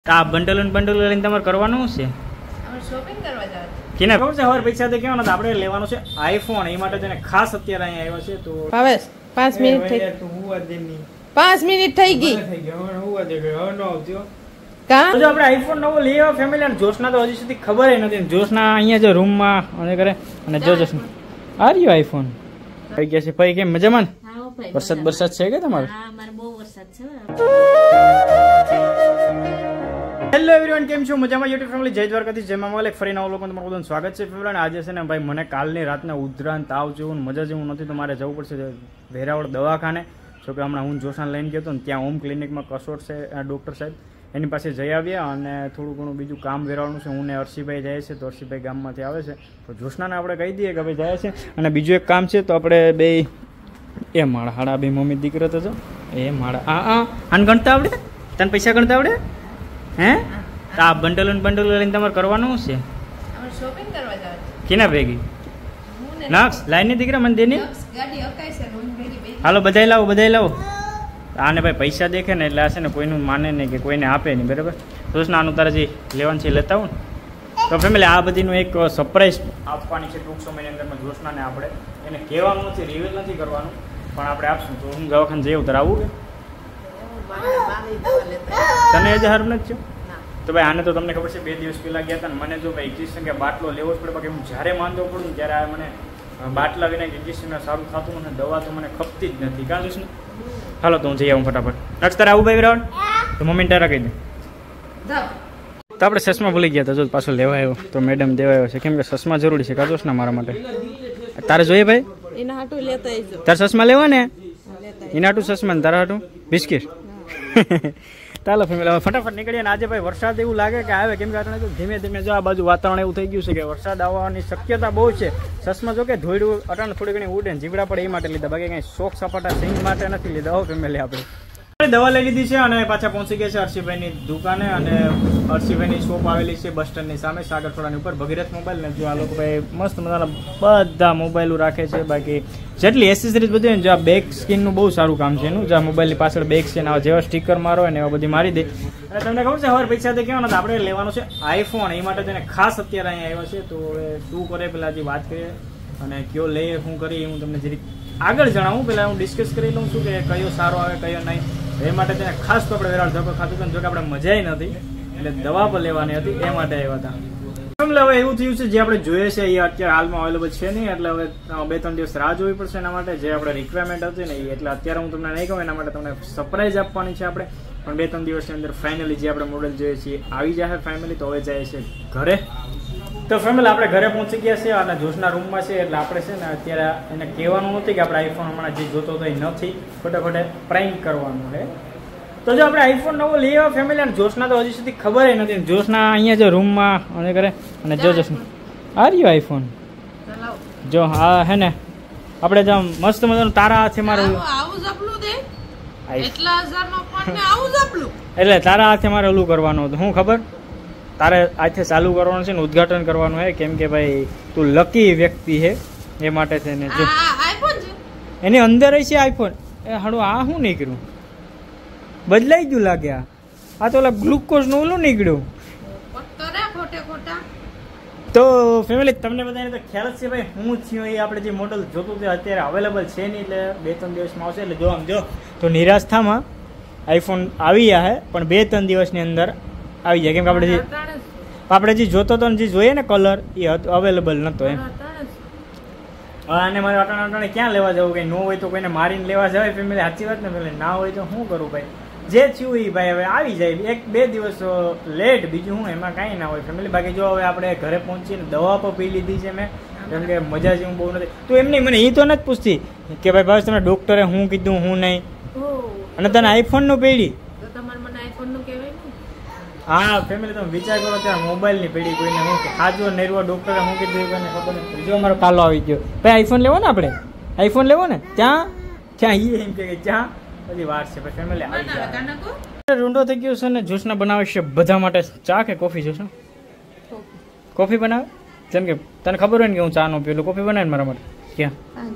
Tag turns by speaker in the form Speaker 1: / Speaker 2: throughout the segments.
Speaker 1: આ બંડલ લઈને તમારે કરવાનું છે
Speaker 2: શોપિંગ કરવા જવાનું.
Speaker 1: કેના ખબર છે હવે પૈસા તો કેવાનો આપણે લેવાનો છે આઈફોન. એ માટે તેને ખાસ અત્યારે અહીંયા આવ્યા છે. તો
Speaker 2: ભાવેશ 5 મિનિટ થઈ.
Speaker 1: તું હુવા દેની
Speaker 2: 5 મિનિટ થઈ ગઈ.
Speaker 1: થઈ ગયો હવે હુવા દે ગયો હવે નો આવજો.
Speaker 2: કા
Speaker 1: જો આપણે આઈફોન નવો લઈ આવ્યા ફેમિલી. અને જોશના તો હજી સુધી ખબર નથી. જોશના અહીંયા જો રૂમ માં અને કરે અને જો જોશના આ રહ્યો આઈફોન થઈ ગયા છે. ભાઈ કેમ મજામાં? વરસાદ છે કે તમારે?
Speaker 2: હા મારે બહુ વરસાદ છે.
Speaker 1: હેલો એવરીવન, કેમ છો? મજામાં? યુટ્યુબ ફેમિલી જય દ્વારકાથી જય મામા એક ફરી નવા લોકો તમારું બધાનું સ્વાગત છે ફેમિલી. આજે છે ને ભાઈ મને કાલની રાતના ઉધરાન તાવ જેવું મજા જેવું નથી તો મારે જવું પડશે વેરાવળ દવાખાને. જો કે હમણાં હું જોશાને લઈને ગયો હતો ને ત્યાં હોમ ક્લિનિકમાં કસોટ છે ડૉક્ટર સાહેબ એની પાસે જઈ આવ્યા અને થોડું ઘણું બીજું કામ વેરાવળનું છે. હું ને હર્ષિભાઈ જાય છે તો હર્ષિભાઈ ગામમાંથી આવે છે તો જોશનાને આપણે કહી દઈએ કે ભાઈ જાય છે. અને બીજું એક કામ છે તો આપણે બે એ માળા હાડા બે મમ્મી દીકરો તો જો એ માળા આને ગણતા આવડે? તને પૈસા ગણતા આવડે? હે આ બંડલ લઈને તમારે કરવાનું છે
Speaker 2: શોપિંગ કરવા જવાનું.
Speaker 1: કેના ભેગી નક્ષ લાઈન દીકરા મને દેની
Speaker 2: ગાડી અકાય છે રૂમ ભેગી.
Speaker 1: હાલો બધાય લાવો. આને ભાઈ પૈસા દેખે ને એટલે આ છે ને કોઈનું માને નહીં કે કોઈને આપે નહીં. બરાબર જોશના આનું તારે જે લેવાનું છે લેતા આવું ને તો ફેમિલી આ બધીનું એક સરપ્રાઈઝ આપવાની છે ટૂંક સમયની અંદરમાં. જોશનાને આપણે એને કહેવાનું નથી, રિવીલ નથી કરવાનું પણ આપણે આપશું. તો હું દવાખાને જઈ ઉતર આવું કે તને હજી હારું નથી થયું? તો ભાઈ આને તો તમને ખબર છે 2 દિવસ પહેલા ગયા હતા ને મને જો ભાઈ ઇન્જેક્શન કે બાટલો લેવો જ પડે. બાકી હું જ્યારે માંદો પડું ને ત્યારે મને બાટલા વિના ઇન્જેક્શન સારું થતું મને દવા તો મને ખપતી જ નથી. કાં જોશ ને હાલો તો હું જઈ આવું ફટાફટ. નક્ષ તારે આવું ભાઈ વિરાવણ તો મમ્મીને તારા કહી દે. તો આપણે ચશ્મા ભૂલી ગયા હતા જો પાછો લેવા આવ્યો તો મેડમ દેવા આવ્યો છે કેમ કે ચશ્મા જરૂરી છે. કાજોશ ને મારા માટે તારે જોઈએ ભાઈ
Speaker 2: એના હાટુ લેતા આવજો.
Speaker 1: તારે ચશ્મા લેવા ને એના હાટું ચશ્મા ને તારા હાટું બિસ્કિટ. ચાલો ફેમિલી હવે ફટાફટ નીકળીએ. આજે ભાઈ વરસાદ એવું લાગે કે આવે કેમ કે ધીમે ધીમે જો આ બાજુ વાતાવરણ એવું થઈ ગયું છે કે વરસાદ આવવાની શક્યતા બહુ છે. ચશ્મા જો કે ધોઈડું અટાણે થોડી ઘણી ઉડે ને જીવડા પડે એ માટે લીધા. બાકી કંઈ શોખ સપાટા સિંગ માટે નથી લીધા. હો ફેમિલી આપણે દવા લઈ લીધી છે અને પાછા પહોંચી ગયા છે હર્ષિભાઈની દુકાને. અને હર્ષિભાઈની શોપ આવેલી છે બસ સ્ટેન્ડની સામે સાગરખોડાની ઉપર ભગીરથ મોબાઈલ. ને જો આ લોકો ભાઈ મસ્ત મજાના બધા મોબાઈલો રાખે છે. બાકી જેટલી એસેસરીઝ બધી ને જો આ બેક સ્કીનનું બહુ સારું કામ છે એનું. જો આ મોબાઈલની પાછળ બેક છે ને જેવા સ્ટીકર મારો ને એવા બધી મારી દે. અને તમને ખબર છે હવે પૈસા તો કહેવાના આપણે લેવાનું છે આઈફોન. એ માટે તેને ખાસ અત્યારે અહીંયા આવ્યા છે. તો હવે શું કરે પેલા હજી વાત કરીએ અને કયો લઈએ શું કરીએ હું તમને જરીક આગળ જણાવું. પહેલાં હું ડિસ્કસ કરી લઉં છું કે કયો સારો આવે કયો નહીં. એ માટે તેને ખાસ તો આપણે વેરાળ ધક્કો ખાતું હતું. જો કે આપણે મજાય નથી એટલે દવા પણ લેવાની હતી એ માટે આવ્યા હતા. હવે એવું થયું છે જે આપણે જોઈએ છે એ અત્યારે હાલમાં અવેલેબલ છે નહીં. એટલે હવે 2-3 દિવસ રાહ જોવી પડશે એના માટે. જે આપણે રિક્વાયરમેન્ટ હતી ને એટલે અત્યારે હું તમને નહીં કહું એના માટે તમને સરપ્રાઈઝ આપવાની છે આપણે. પણ 2-3 દિવસની અંદર ફાઇનલી જે આપણે મોડેલ જોઈએ છીએ આવી જાય ફેમિલી. તો હવે જાય છે ઘરે. તો ફેમિલી આપણે ઘરે પહોંચી ગયા છે અને જોશના રૂમમાં છે. એટલે આપણે છે ને અત્યારે એને કહેવાનું નથી કે આપણે આઈફોન હમણાં જે જોતો તો એ નથી. ખોટે પ્રેન્ક કરવાનું છે. તો જો આપણે આઈફોન નવો લઈ આવ્યા ફેમિલી. અને જોશના તો હજી સુધી ખબર નથી. જોશના અહીંયા જો રૂમમાં અને કરે અને જો જોશના આ રહ્યો આઈફોન. જો હા હે ને આપણે જો મસ્ત મજાનું તારા હાથે મારું એટલે તારા હાથે મારે ઓલું કરવાનું હતું. શું ખબર તારે આજથી ચાલુ કરવાનું છે ને ઉદઘાટન કરવાનું છે. કેમ કે ભાઈ તું લકી વ્યક્તિ છે એ માટે છે ને જો એની અંદર છે આઈફોન. એ હાડું આ શું નીકળ્યું બદલાઈ ગયું લાગ્યા. આ તો ઓલા ગ્લુકોઝ નું ઓલું નીકળ્યું. તો ફેમિલી તમને બધાને તો ખ્યાલ જ છે ભાઈ હું થયું એ આપણે જે મોડલ જોતું તે અત્યારે અવેલેબલ છે નહીં. એટલે 2-3 દિવસમાં આવશે. એટલે જો આમ જો તો નિરાશ થામાં આઈફોન આવી ગયા છે પણ 2-3 દિવસની અંદર આવી જાય. કેમ કે આપણે જે જોતો હતો ને જે જોઈએ ને કલર એ અવેલેબલ નહોતો એમ. અને મારે અટાણે ક્યાં લેવા જવું? કંઈ ન હોય તો કોઈને મારીને લેવા જવાય ફેમિલી. સાચી વાત ને પેલે ના હોય તો શું કરું ભાઈ? જે થયું એ ભાઈ હવે આવી જાય 1-2 દિવસ લેટ. બીજું હું એમાં કાંઈ ના હોય ફેમિલી. બાકી જો હવે આપણે ઘરે પહોંચીને દવા પણ પી લીધી છે મેં. કેમ કે મજા જેવું બહુ નથી. તો એમની મને એ તો નથી પૂછતી કે ભાઈ બસ તમે ડૉક્ટરે હું કીધું હું નહીં. અને તને આઈફોનનું પેડી હા ફેમિલી તમે વિચાર કરો ત્યાં મોબાઈલની પેઢી કોઈને હું હાજો નેરવા ડૉક્ટરે હું કીધું કોઈને ખબર નથી. બીજો અમારો કાલો આવી ગયો ભાઈ આઈફોન લેવો ને આપણે આઈફોન લેવો ને ત્યાં એ એમ કે ત્યાં બધી વાત છે ભાઈ ફેમિલી આવી જાય. રૂંડો થઈ ગયો છે ને જોશના બનાવે છે બધા માટે ચા કે કોફી? જોશના કોફી બનાવે. જેમ કે તને ખબર હોય ને કે હું ચા નો પીલું કોફી બનાવે ને મારા માટે. ક્યાં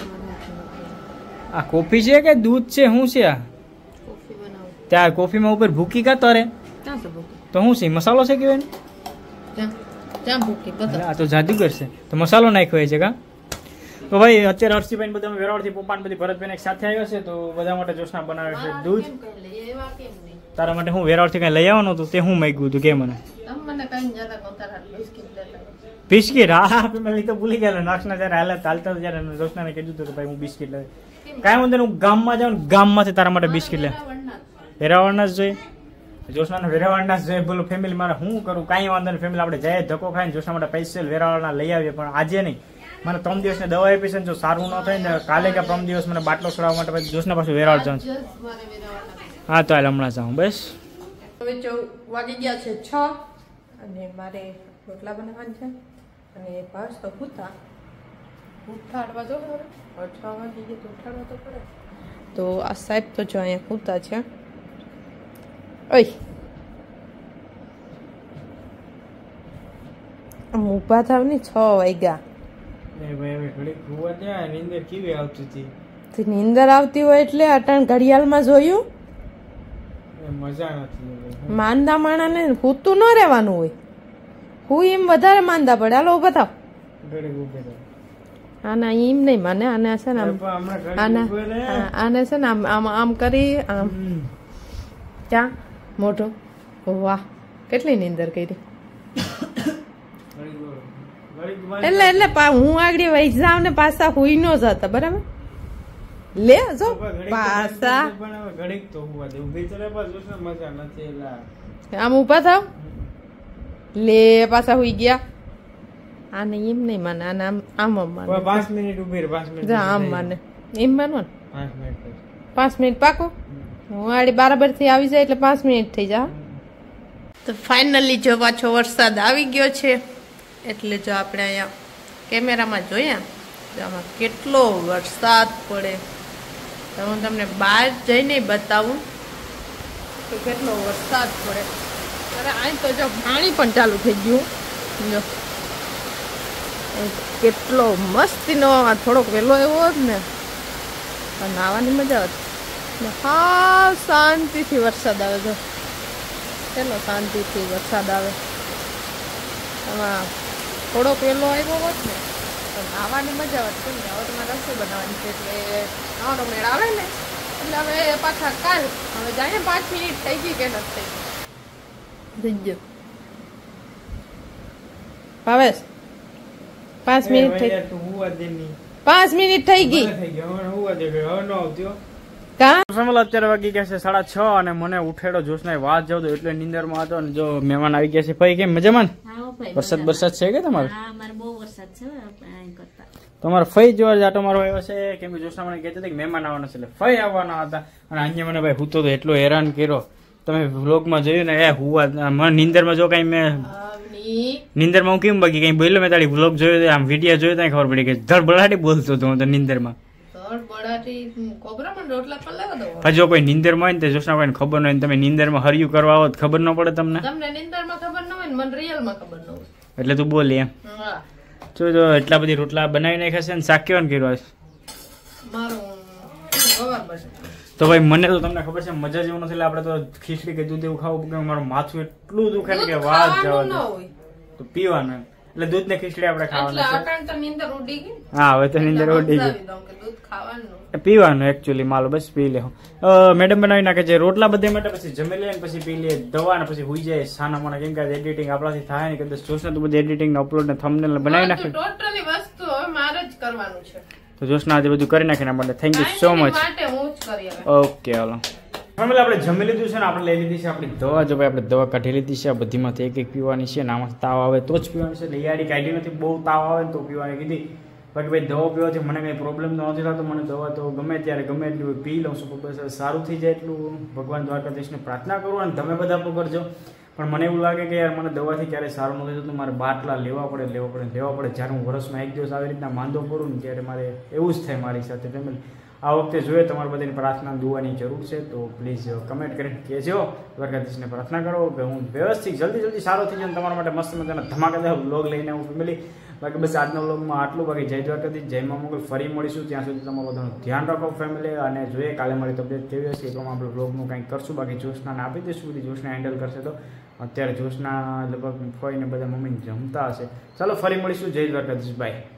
Speaker 1: આ કોફી છે કે દૂધ છે શું છે આ? ત્યાં કોફીમાં ઉપર ભૂકી કા તરે તો શું છે મસાલો છે કેવાય
Speaker 2: જામ ભૂકી બધા
Speaker 1: આ તો જાદુગર છે તો મસાલો નાખ્યો છે કા તો ભાઈ અત્યારે હર્ષીભાઈ બધા વેરાવળથી પપ્પાને બધી ભરતભાઈ એક સાથે આવ્યો છે તો બધા માટે જોશના બનાવે છે દૂધ
Speaker 2: એવા કેમ નહીં
Speaker 1: તારા માટે હું વેરાવળથી કઈ લઈ આવવાનું હતું તે હું માંગ્યું હતું કે મને
Speaker 2: તમને કઈ જ્યાદા કોતાર બિસ્કિટ લેતા
Speaker 1: બિસ્કિટ હા પેલી તો ભૂલી ગયા નાક્ષના જયારે હાલત ચાલતા જયારે જોશનાને કીધું હતું કે ભાઈ હું બિસ્કિટ લઈ કાંઈ વાંધો હું ગામમાં જાઉં ગામમાંથી તારા માટે બિસ્કિટ લે વેરાવળના જ જોઈએ જોશનાને વેરાવળના જ જોઈએ બોલો ફેમિલી મારે હું કરું કાંઈ વાંધો નહીં ફેમિલી આપણે જાય ધક્કો ખાઈને જોશના માટે પૈસા વેરાવળના લઈ આવીએ પણ આજે નહીં મને 3 દિવસની દવા આપી છે જો સારું ન થાય ને કાલે કે 3 દિવસ મને બાટલો ચડાવવા માટે પછી જોશના પાછું વેરાવળ જાઉં હા તો હાલ હમણાં જાઉં બસ
Speaker 2: હવે વાગી ગયા છે 6 અને મારે રોટલા બનાવવાના છે અને બસ તો ઉઠાડવા જો 6 વાગી ગયા તો ઉઠાડવા તો પડે તો આ સાહેબ તો જો અહીંયા પૂતા છે ઓય આમ ઊભા થાવ ને 6 વાગ્યા નીંદર આવતી હોય એટલે અટાણ ઘડિયાળમાં જોયું માંદા માણા ને પૂતું ન રહેવાનું હોય હું એમ વધારે માંદા પડે હાલો ઉભા થાવ આના એમ નહીં મને આને છે ને આને છે ને આમ આમ કરી આમ ક્યાં મોઢું વાહ કેટલી નીંદર કરી એટલે હું આગળ વહી જાવ ને પાછા હુઈ ન જતા બરાબર લે જો પાછા આમ ઉભા થાવ લે પાછા હુઈ ગયા આને એમ નહીં માને આને આમ આમ માને
Speaker 1: 5 મિનિટ ઉભી રહે 5 મિનિટ
Speaker 2: આમ માને એમ માનો ને 5 મિનિટ પાકો હું આડી બરાબર થી આવી જાય એટલે 5 મિનિટ થઈ જાય તો ફાઇનલી જો પાછો વરસાદ આવી ગયો છે એટલે જો આપણે અહીંયા કેમેરામાં જોયા તો આમાં કેટલો વરસાદ પડે તો હું તમને બહાર જઈને બતાવું તો કેટલો વરસાદ પડે અરે અહીં તો જો પાણી પણ ચાલુ થઈ ગયું જો કેટલો મસ્તીનો થોડોક વહેલો એવો હોત ને પણ નાવાની મજા આવત ને હા શાંતિથી વરસાદ આવે તો ચલો શાંતિથી વરસાદ આવે આમાં થોડોક વહેલો આવ્યો હોત ને તો નાવાની મજા આવત કેમ કે હવે તમારે રસોઈ બનાવવાની છે એટલે નાવાનો મેળ આવે ને એટલે હવે પાછા કાલ હવે જાય 5 મિનિટ થઈ ગઈ કે નથી થઈ ગયો ભાવેશ 5 મિનિટ થઈ 5 મિનિટ થઈ ગઈ
Speaker 1: અત્યારે વાગી ગયા છે 6:30 અને મને ઉઠેડો જોશના વાત જાવ તો એટલે નીંદરમાં હતો ને જો મહેમાન આવી ગયા છે ભાઈ કેમ મજામાં વરસાદ છે કે તમારે તમારે ફઈ જોવા જાટો મારો આવ્યો છે કેમ કે જોશના મને કહેતા હતા કે મહેમાન આવવાના છે એટલે ફઈ આવવાના હતા અને અહીંયા મને ભાઈ હું તો એટલો હેરાન કર્યો તમે વ્લોગમાં જોયું ને એ હુવા મને નીંદરમાં જો કઈ મેં નીંદરમાં હું કેમ બાકી કઈ બોલ્યો મેં તારી વ્લોગ જોયો આમ વિડીયો જોયો ત્યાં ખબર પડી કે ધડબડાટી બોલતો હતો હું તો નીંદરમાં જો કોઈ નીંદર માં હોય ને જોશના કોઈને ખબર ન હોય તમે નીંદર માં હરિયું કરવા આવો ખબર ન પડે તમને એટલે તું બોલી એમ જો એટલા બધી રોટલા બનાવી નાખ્યા છે ને શાક કેવાનું કર્યું તો ભાઈ મને તો તમને ખબર છે મજા જેવું નથી એટલે આપડે તો ખીચડી કે દૂધ એવું ખાવું મારું માથું એટલું દુખે ને કે વાત જવા તો પીવાનું એટલે દૂધ ને ખીચડી આપણે ખાવાનું છે હા હવે તો નીંદર ઉડી ગઈ પીવાનું એકચ્યુઅલી માલો બસ પી લે મેડમ બનાવી નાખે છે રોટલા બધે માટે પછી જમી લે પછી પી લે દવા ને પછી હુઈ જાય સાના મને કેમ કે એડિટિંગ આપણાથી થાય ને કદાચ જોશના તો બધી એડિટિંગ ને અપલોડ ને થંબનેલ બનાવી નાખે
Speaker 2: ટોટલી વસ્તુ હવે મારે જ કરવાનું છે
Speaker 1: તો જોશના આજે બધું કરી નાખીને માટે thank you so much okay હાલો ફેમિલી આપણે જમી લીધું છે ને આપણે લઈ લીધી છે આપણી દવા જો ભાઈ આપણે દવા કાઢી લીધી છે આ બધીમાંથી એક એક પીવાની છે ને આમાં તાવ આવે તો જ પીવાની છે લૈયાડી કાઢી નથી બહુ તાવ આવે ને તો પીવાની કીધી બાકી ભાઈ દવા પીવાથી મને કંઈ પ્રોબ્લેમ તો નથી થતો મને દવા તો ગમે ત્યારે ગમે એટલું પી લઉં છું બસ સારું થઈ જાય એટલું ભગવાન દ્વારકાધીશને પ્રાર્થના કરું અને તમે બધા પણ કરજો પણ મને એવું લાગે કે યાર મને દવાથી ક્યારેય સારું નથી થતું મારે બાટલા લેવા પડે જ્યારે હું વર્ષમાં એક દિવસ આવી રીતના માંદો પડું ને ત્યારે મારે એવું જ થાય મારી સાથે ફેમિલી આ વખતે જોઈએ તમારી બધાની પ્રાર્થના દુવાની જરૂર છે તો પ્લીઝ કમેન્ટ કરીને કહેજો દ્વારકાધીશને પ્રાર્થના કરો કે હું વ્યવસ્થિત જલ્દી સારો થઈ જાઉં તમારા માટે મસ્ત મજાના ધમાકેદાર વ્લોગ લઈને આવું ફેમિલી બાકી બસ આજના વ્લોગમાં આટલું બાકી જય દ્વારકાધીશ જય મા મોગલ ફરી મળીશું ત્યાં સુધી તમારું બધાનું ધ્યાન રાખો ફેમિલી અને જોઈએ કાલે મારી તબિયત કેવી હશે એ પ્રમાણે આપણે વ્લોગનું કંઈક કરશું બાકી જોશનાને આપી દઈશું બધી જોશના હેન્ડલ કરશે તો અત્યારે જોશના લગભગ ફોઈને બધા મમ્મી જમતા હશે. ચાલો ફરી મળીશું. જય દ્વારકાધીશ. બાય.